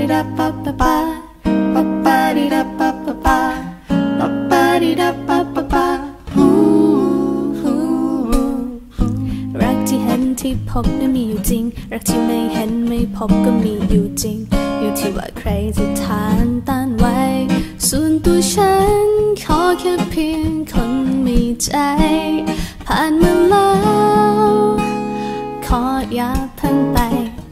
di da pa pa pa pa pa di da pa pa pa pa pa di da pa pa paรักที่เห็นที่พบนั้นมีอยู่จริงรักที่ไม่เห็นไม่พบก็มีอยู่จริงอยู่ที่ว่าใครจะทานต้านไว้ส่วนตัวฉันขอแค่เพียงคนมีใจผ่านมาแล้วขออย่าเพิ่งไป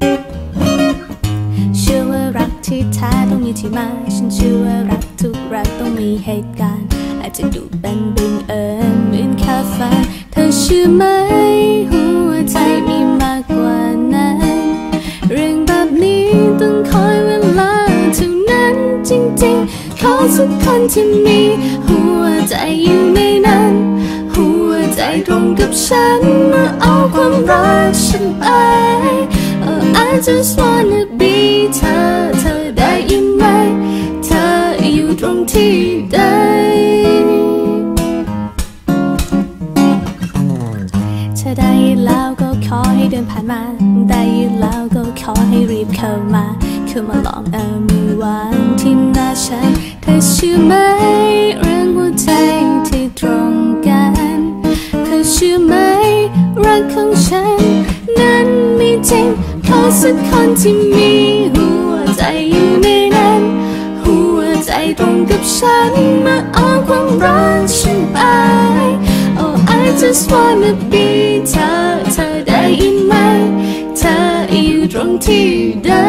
เชื่อว่ารักที่แท้ต้องมีที่มาฉันเชื่อว่ารักทุกรักต้องมีเหตุการณ์อาจจะดูเป็นบังเอิญเหมือนแค่ฝันเธอเชื่อไหมหัวใจมีมากกว่านั้นเรื่องแบบนี้ต้องคอยเวลาเท่านั้นจริงๆขอสักคนที่มีหัวใจอยู่ในนั้นหัวใจตรงกับฉันมาเอาความรักฉันไป Oh I just wanna be เธอได้ยินไหมเธออยู่ตรงที่ใดเธอได้ยินแล้วก็ขอให้เดินผ่านมาได้ยินแล้วก็ขอให้รีบเข้ามาลองเอามือวางที่หน้าฉันเธอเชื่อไหมเรื่องหัวใจที่ตรงกันเธอเชื่อไหมรักของฉันนั้นมีจริงขอสักคนที่มีหัวใจอยู่ในนั้นหัวใจตรงกับฉันมาเอาความรักฉันไป Oh I just wanna be เธอได้ยินไหมเธออยู่ตรงที่ใด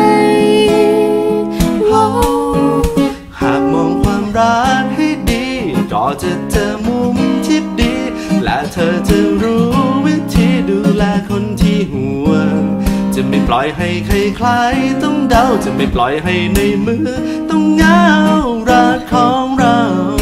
หากมองความรักให้ดีก็จะเจอมุมที่ดีและเธอจะรู้วิธีดูแลคนที่ห่วงจะไม่ปล่อยให้ใครๆต้องเดาจะไม่ปล่อยให้ในมือต้องเหงารักของเรา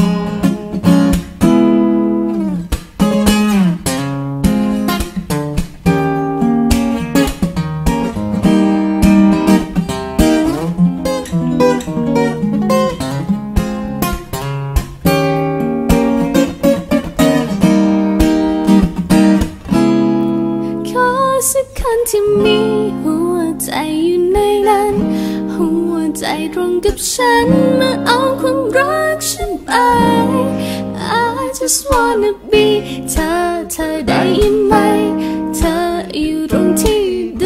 สักคนที่มีหัวใจอยู่ในนั้นหัวใจตรงกับฉันมาเอาความรักฉันไป I just wanna be เธอได้ยินไหมเธออยู่ตรงที่ใด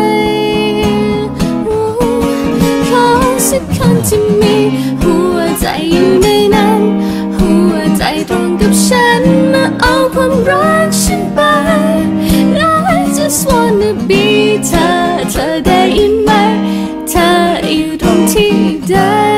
ขอสักคนที่มีหัวใจอยู่ในนั้นหัวใจตรงกับฉันมาเอาความรักฉันไปJust wanna be เธอได้ยินไหมเธออยู่ตรงที่ใด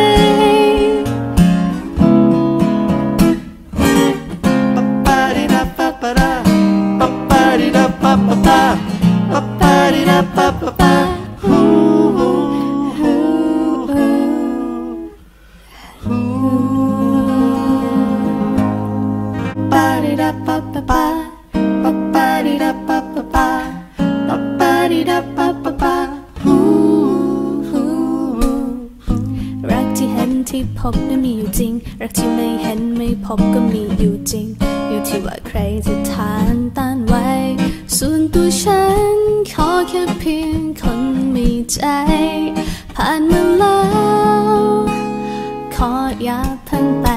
ปะปาดิดาปะปะดาปะปาดิดาปะปะปาปะปาดิดาปะปะปาฮูปาดิดาปะปะปาปะปาดิดาปะปะปารักที่เห็นที่พบนั้นมีอยู่จริงรักที่ไม่เห็นไม่พบก็มีอยู่จริงอยู่ที่ว่าใครจะทานต้านไว้ส่วนตัวฉันขอแค่เพียงคนมีใจผ่านมาแล้วขออย่าเพิ่งไป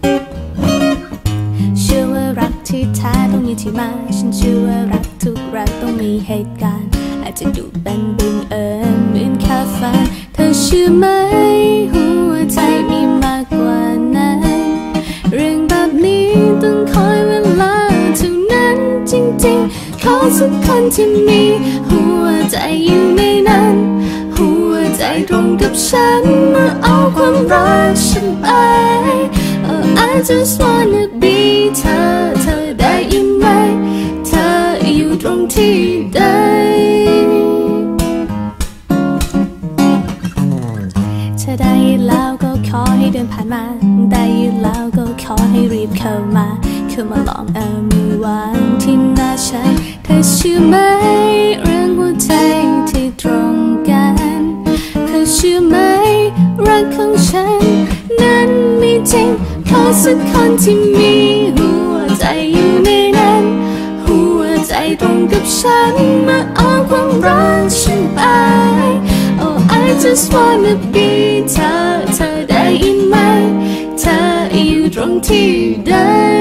เชื่อว่ารักที่แท้ต้องมีที่มาฉันเชื่อว่ารักทุกรักต้องมีเหตุการณ์อาจจะดูเป็นบังเอิญเหมือนแค่ฝันเธอเชื่อไหมหัวใจมีมากกว่านั้นเรื่องแบบนี้ต้องคอยเวลาเท่านั้นจริงๆขอสักคนที่มีหัวใจอยู่ในนั้นหัวใจตรงกับฉันมาเอาความรักฉันไป Oh I just wanna be เธอได้ยินไหมเธออยู่ตรงที่ใดเธอได้ยินแล้วก็ขอให้เดินผ่านมาได้ยินแล้วก็ขอให้รีบเข้ามาลองเอามือวางที่หน้าฉันเธอเชื่อไหมเรื่องหัวใจที่ตรงกันเธอเชื่อไหมรักของฉันนั้นมีจริงขอสักคนที่มีหัวใจอยู่ในนั้นหัวใจตรงกับฉันมาเอาความรักฉันไป Oh I just wanna be เธอได้ยินไหมเธออยู่ตรงที่ใด